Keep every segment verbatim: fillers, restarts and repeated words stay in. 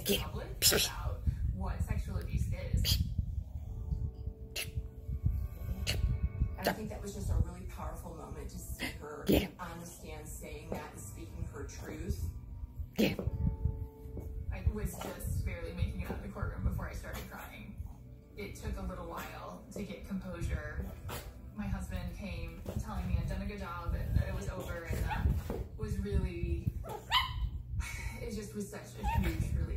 in public about what sexual abuse is. And I think that was just a really powerful moment to see her Yeah. on the stand saying that and speaking her truth. Yeah. I was just barely making it out of the courtroom before I started crying. It took a little while to get composure. My husband came telling me I'd done a good job and that it was over, and that was really, it just was such a huge relief.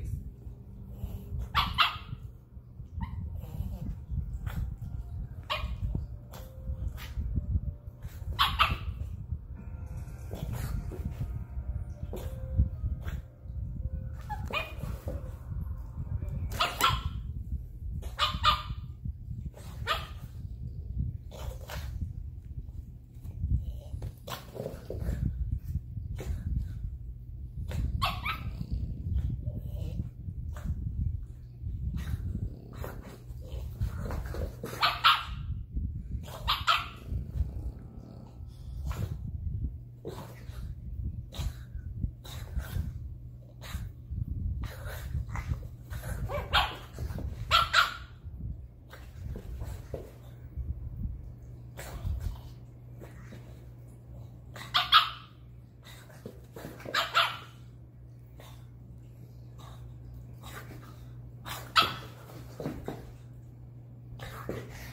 Yeah.